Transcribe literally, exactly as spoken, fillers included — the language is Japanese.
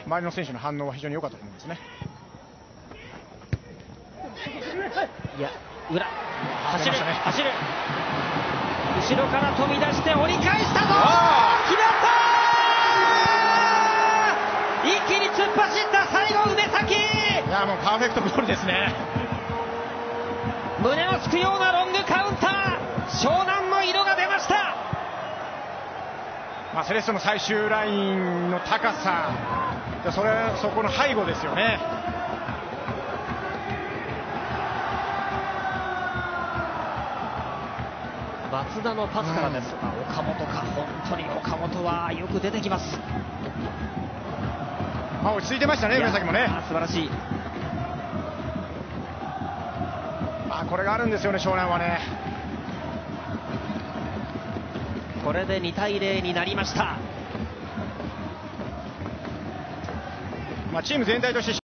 周りの選手の反応は非常に良かったと思うんですね。 いや、裏走る、ね、走る、後ろから飛び出して折り返したぞ、決まったー、一気に突っ走った最後梅崎。 いやもうパーフェクトゴールですね。 胸をつくようなロングカウンター、湘南の色が出ました。 まあ、セレッソの最終ラインの高さ、それそこの背後ですよね。 松田のパスからですが、うん、岡本か、本当に岡本はよく出てきます。 まあ、落ち着いてましたね、梅崎もね。 素晴らしい。 まあ、これがあるんですよね、湘南はね。 これでにたいゼロになりました。 まあ、チーム全体として